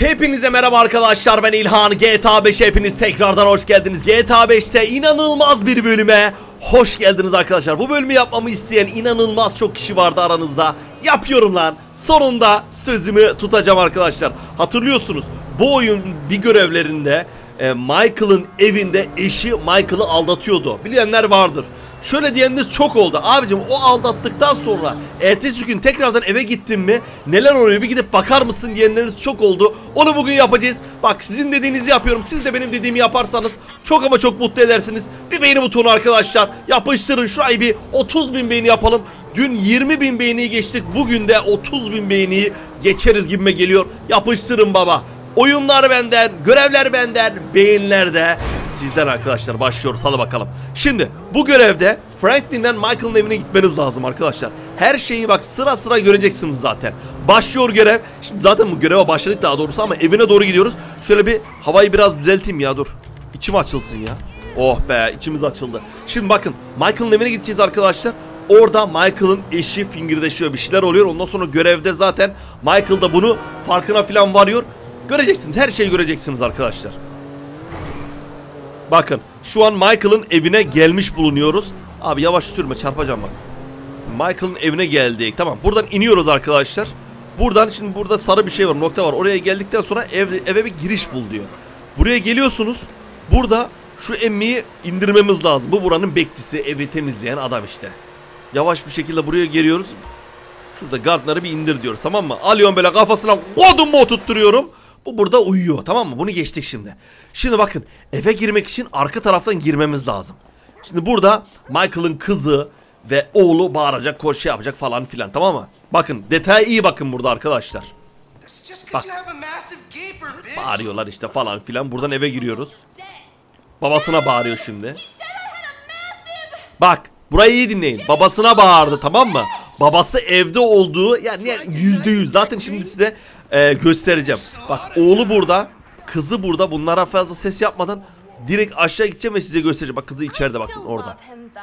Hepinize merhaba arkadaşlar, ben İlhan. GTA 5 hepiniz tekrardan hoş geldiniz. GTA 5'te inanılmaz bir bölüme hoş geldiniz arkadaşlar. Bu bölümü yapmamı isteyen inanılmaz çok kişi vardı aranızda. Yapıyorum lan. Sonunda sözümü tutacağım arkadaşlar. Hatırlıyorsunuz, bu oyun bir görevlerinde Michael'ın evinde eşi Michael'ı aldatıyordu. Bilenler vardır. Şöyle diyeniniz çok oldu. Abicim, o aldattıktan sonra ertesi gün tekrardan eve gittin mi neler oluyor bir gidip bakar mısın diyenleriniz çok oldu. Onu bugün yapacağız. Bak, sizin dediğinizi yapıyorum. Siz de benim dediğimi yaparsanız çok ama çok mutlu edersiniz. Bir beğeni butonu arkadaşlar. Yapıştırın şurayı, bir 30.000 beğeni yapalım. Dün 20.000 beğeniyi geçtik. Bugün de 30.000 beğeniyi geçeriz gibime geliyor. Yapıştırın baba. Oyunlar benden, görevler benden, beğeniler de sizden arkadaşlar. Başlıyoruz, hadi bakalım. Şimdi bu görevde Franklin'den Michael'ın evine gitmeniz lazım arkadaşlar. Her şeyi bak sıra sıra göreceksiniz zaten. Başlıyor görev. Şimdi zaten bu göreve başladık daha doğrusu ama evine doğru gidiyoruz. Şöyle bir havayı biraz düzelteyim ya, dur. İçim açılsın ya. Oh be, içimiz açıldı. Şimdi bakın, Michael'ın evine gideceğiz arkadaşlar. Orada Michael'ın eşi fingirdeşiyor, bir şeyler oluyor. Ondan sonra görevde zaten Michael da bunu farkına falan varıyor. Göreceksiniz, her şeyi göreceksiniz arkadaşlar. Bakın, şu an Michael'ın evine gelmiş bulunuyoruz. Abi yavaş sürme, çarpacağım bak. Michael'ın evine geldik. Tamam, buradan iniyoruz arkadaşlar. Buradan, şimdi burada sarı bir şey var, nokta var. Oraya geldikten sonra eve bir giriş bul diyor. Buraya geliyorsunuz. Burada şu emmiyi indirmemiz lazım. Bu buranın bekçisi, evi temizleyen adam işte. Yavaş bir şekilde buraya geliyoruz. Şurada Gardner'ı bir indir diyoruz, tamam mı? Alıyorum böyle kafasına, kodumu oturtturuyorum. Bu burada uyuyor, tamam mı? Bunu geçtik şimdi. Şimdi bakın, eve girmek için arka taraftan girmemiz lazım. Şimdi burada Michael'ın kızı ve oğlu bağıracak, koşu yapacak falan filan, tamam mı? Bakın, detaya iyi bakın burada arkadaşlar. Bak, bağırıyorlar işte falan filan. Buradan eve giriyoruz. Babasına bağırıyor şimdi. Bak, burayı iyi dinleyin. Babasına bağırdı, tamam mı? Babası evde olduğu yani %100. Zaten şimdi size göstereceğim. Bak, oğlu burada, kızı burada. Bunlara fazla ses yapmadan direkt aşağı gideceğim ve size göstereceğim. Bak, kızı içeride, bakın orada.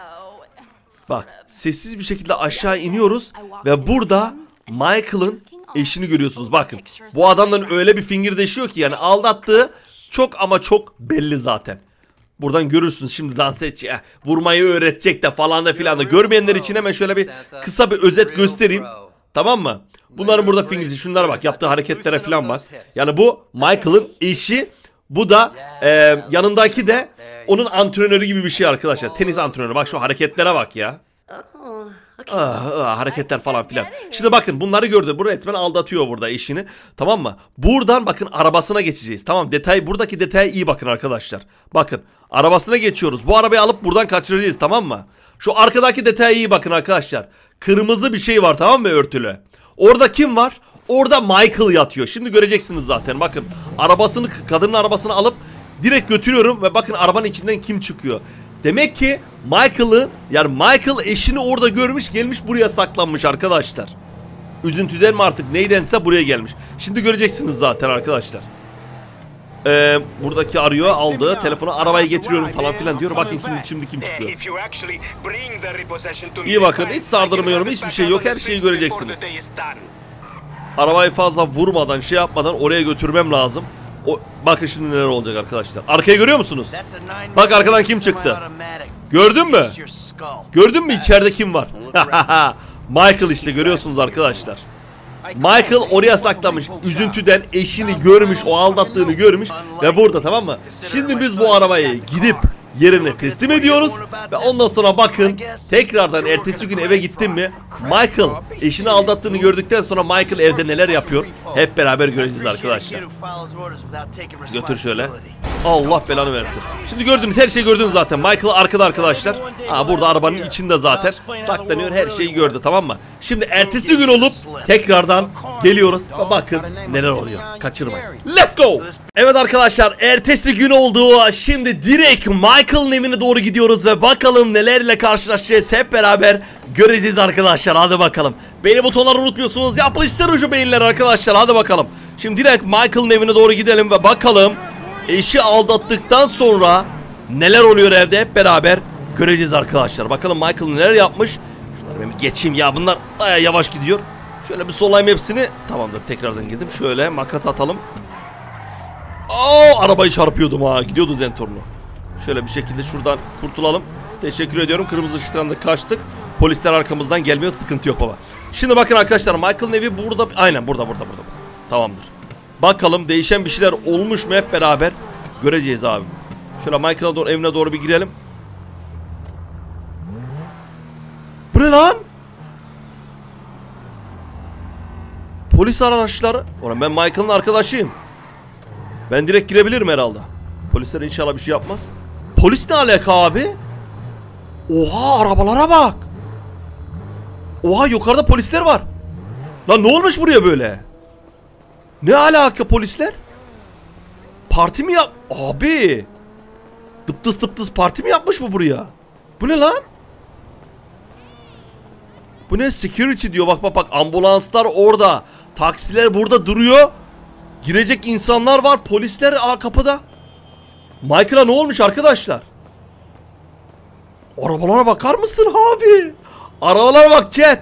Bak, sessiz bir şekilde aşağı iniyoruz ve burada Michael'ın eşini görüyorsunuz. Bakın, bu adamdan öyle bir fingirdeşiyor ki yani aldattığı çok ama çok belli zaten. Buradan görürsünüz şimdi, dans edecek, vurmayı öğretecek de falan da filan da. Görmeyenler için hemen şöyle bir kısa bir özet göstereyim. Tamam mı? Bunların burada fingirdeşi, şunlara bak, yaptığı hareketlere filan bak. Yani bu Michael'ın eşi, bu da yanındaki de onun antrenörü gibi bir şey arkadaşlar. Tenis antrenörü. Bak şu hareketlere bak ya. Hareketler falan filan. Şimdi bakın, bunları gördü. Bu resmen aldatıyor burada eşini. Tamam mı? Buradan bakın arabasına geçeceğiz. Tamam, buradaki detaya iyi bakın arkadaşlar. Bakın, arabasına geçiyoruz. Bu arabayı alıp buradan kaçıracağız, tamam mı? Şu arkadaki detaya iyi bakın arkadaşlar. Kırmızı bir şey var, tamam mı, örtülü. Orada kim var? Orada Michael yatıyor. Şimdi göreceksiniz zaten. Bakın, arabasını, kadının arabasını alıp direkt götürüyorum ve bakın arabanın içinden kim çıkıyor. Demek ki Michael eşini orada görmüş, gelmiş buraya saklanmış arkadaşlar. Üzüntüden mi artık neydense buraya gelmiş. Şimdi göreceksiniz zaten arkadaşlar. Buradaki arıyor, aldı telefonu, arabayı getiriyorum falan filan diyor. Bakın şimdi kim çıkıyor. İyi bakın, hiç sardırmıyorum, hiçbir şey yok, her şeyi göreceksiniz. Arabayı fazla vurmadan, şey yapmadan oraya götürmem lazım. Bakın şimdi neler olacak arkadaşlar. Arkayı görüyor musunuz? Bak, arkadan kim çıktı? Gördün mü? Gördün mü içeride kim var? Michael işte, görüyorsunuz arkadaşlar. Michael oraya saklanmış. Üzüntüden eşini görmüş, o aldattığını görmüş ve burada, tamam mı? Şimdi biz bu arabayı gidip yerine teslim ediyoruz ve ondan sonra bakın, tekrardan ertesi gün eve gittim mi Michael eşini aldattığını gördükten sonra Michael evde neler yapıyor hep beraber göreceğiz arkadaşlar. Götür şöyle. Allah belanı versin. Şimdi gördünüz, her şeyi gördünüz zaten. Michael arkada arkadaşlar. Burada arabanın içinde zaten saklanıyor, her şeyi gördü, tamam mı? Şimdi ertesi gün olup tekrardan geliyoruz ve bakın neler oluyor. Kaçırmayın. Let's go. Evet arkadaşlar, ertesi gün oldu. Şimdi direkt Michael'ın evine doğru gidiyoruz ve bakalım nelerle karşılaşacağız, hep beraber göreceğiz arkadaşlar. Hadi bakalım. Beğeni butonları unutmuyorsunuz. Yapıştırın şu beğenileri arkadaşlar. Hadi bakalım. Şimdi direkt Michael'ın evine doğru gidelim ve bakalım eşi aldattıktan sonra neler oluyor evde, hep beraber göreceğiz arkadaşlar. Bakalım Michael neler yapmış. Şunları ben bir geçeyim ya, bunlar bayağı yavaş gidiyor. Şöyle bir solayım hepsini. Tamamdır, tekrardan girdim. Şöyle makas atalım. Oo, arabayı çarpıyordum ha. Gidiyordu Zentorno. Şöyle bir şekilde şuradan kurtulalım. Teşekkür ediyorum. Kırmızı ışıktan da kaçtık. Polisler arkamızdan gelmiyor. Sıkıntı yok baba. Şimdi bakın arkadaşlar. Michael'ın evi burada. Aynen burada. Tamamdır. Bakalım değişen bir şeyler olmuş mu, hep beraber göreceğiz abi. Şöyle Michael'a doğru, evine doğru bir girelim. Bu ne lan? Polis araçları. Oğlum ben Michael'ın arkadaşıyım. Ben direkt girebilirim herhalde. Polisler inşallah bir şey yapmaz. Polis ne alaka abi? Oha, arabalara bak. Oha, yukarıda polisler var. Lan ne olmuş buraya böyle? Ne alaka polisler? Parti mi yap... Abi. Tıptıs parti mi yapmış bu buraya? Bu ne lan? Bu ne? Security diyor. Bak ambulanslar orada. Taksiler burada duruyor. Girecek insanlar var. Polisler kapıda. Michael'a ne olmuş arkadaşlar? Arabalara bakar mısın abi? Arabalara bak chat.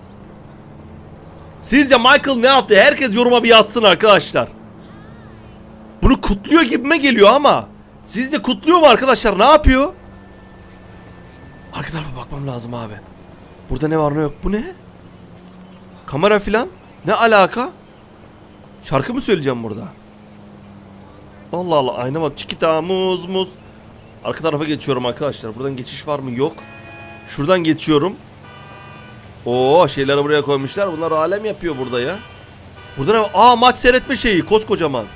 Sizce Michael ne yaptı? Herkes yoruma bir yazsın arkadaşlar. Bunu kutluyor gibime geliyor ama. Sizce kutluyor mu arkadaşlar? Ne yapıyor? Arka tarafa bakmam lazım abi. Burada ne var ne yok? Bu ne? Kamera filan. Ne alaka? Şarkı mı söyleyeceğim burada? Allah Allah, ayna bak. Çikita muz. Arka tarafa geçiyorum arkadaşlar. Buradan geçiş var mı? Yok. Şuradan geçiyorum. Oo, şeyleri buraya koymuşlar. Bunlar alem yapıyor burada ya. Burada ne var? Aa, maç seyretme şeyi. Koskocaman.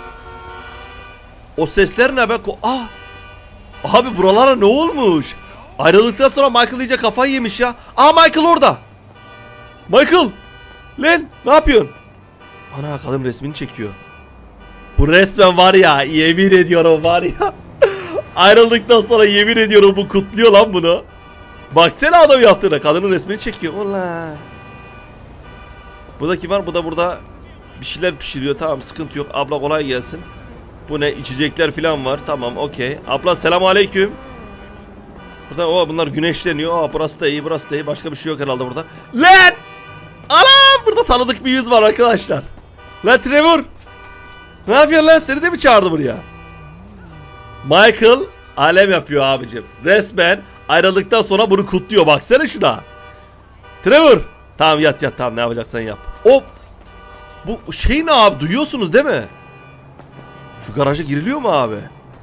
O sesler ne be? Abi buralara ne olmuş? Ayrıldıktan sonra Michael iyice kafayı yemiş ya. Aa, Michael orada. Michael. Lan ne yapıyorsun? Ana, kadın resmini çekiyor. Bu resmen var ya, yemin ediyorum var ya. Ayrıldıktan sonra yemin ediyorum bu kutluyor lan bunu. Baksana adam yaptığına, kadının resmini çekiyor. Ulan. Burada kim var? Bu da burada bir şeyler pişiriyor. Tamam, sıkıntı yok. Abla kolay gelsin. Bu ne? İçecekler falan var. Tamam, okey. Abla selamun aleyküm. Burada bunlar güneşleniyor. Burası da iyi, burası da iyi. Başka bir şey yok herhalde burada. Lan! Anam! Burada tanıdık bir yüz var arkadaşlar. Lan Trevor! Ne yapıyorsun lan? Seni de mi çağırdı buraya? Michael alem yapıyor abicim. Resmen ayrıldıktan sonra bunu kutluyor. Baksana şuna. Trevor! Tamam yat tamam, ne yapacaksan yap. Hop! Bu şey ne abi? Duyuyorsunuz değil mi? Şu garaja giriliyor mu abi?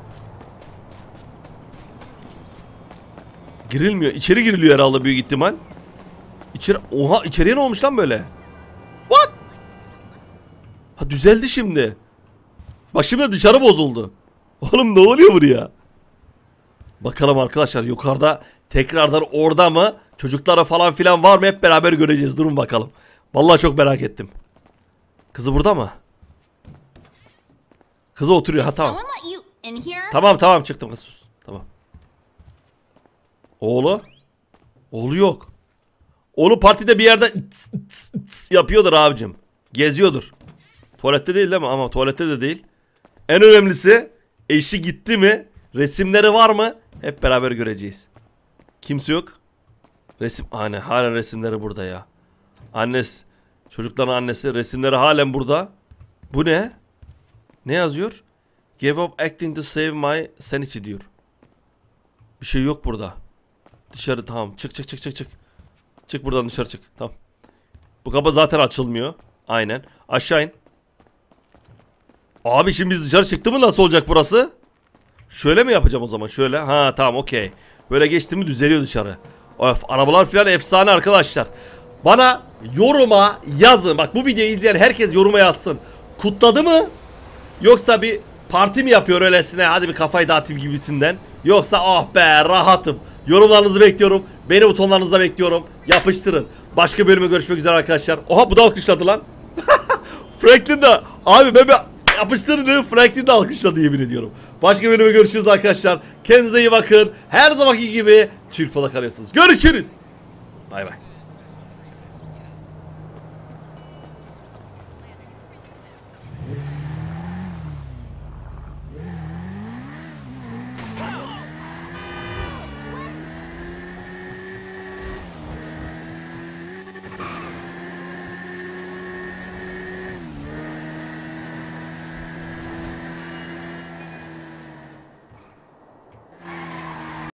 Girilmiyor. İçeri giriliyor herhalde büyük ihtimal. Oha, içeriye ne olmuş lan böyle? What? Ha, düzeldi şimdi. Bak şimdi dışarı bozuldu. Oğlum ne oluyor buraya? Bakalım arkadaşlar, yukarıda tekrardan orada mı? Çocuklara falan filan var mı? Hep beraber göreceğiz. Durun bakalım. Vallahi çok merak ettim. Kızı burada mı? Kızı oturuyor. Ha tamam. Tamam çıktım kız, sus. Tamam. Oğlu yok. Oğlu partide bir yerde yapıyordur abicim. Geziyordur. Tuvalette değil mi? Ama tuvalette de değil. En önemlisi, eşi gitti mi? Resimleri var mı? Hep beraber göreceğiz. Kimse yok. Halen resimleri burada ya. Annesi, çocukların annesi, resimleri halen burada. Bu ne? Ne yazıyor? Give up acting to save my sanity diyor. Bir şey yok burada. Dışarı, tamam. Çık. Çık buradan, dışarı çık. Tamam. Bu kapı zaten açılmıyor. Aynen. Aşağı in. Abi şimdi biz dışarı çıktı mı nasıl olacak burası? Şöyle mi yapacağım o zaman? Şöyle. Ha tamam, okey. Böyle geçti mi düzeliyor dışarı. Of, arabalar falan efsane arkadaşlar. Bana yoruma yazın. Bak, bu videoyu izleyen herkes yoruma yazsın. Kutladı mı? Yoksa bir parti mi yapıyor öylesine? Hadi bir kafayı dağıtayım gibisinden. Yoksa ah be rahatım. Yorumlarınızı bekliyorum. Beni butonlarınızı da bekliyorum. Yapıştırın. Başka bölüme görüşmek üzere arkadaşlar. Oha, bu da alkışladı lan. Franklin de. Abi ben yapıştırın dedim. Franklin de alkışladı, yemin ediyorum. Başka bölüme görüşürüz arkadaşlar. Kendinize iyi bakın. Her zamanki gibi çırpıda kalıyorsunuz. Görüşürüz. Bay bay.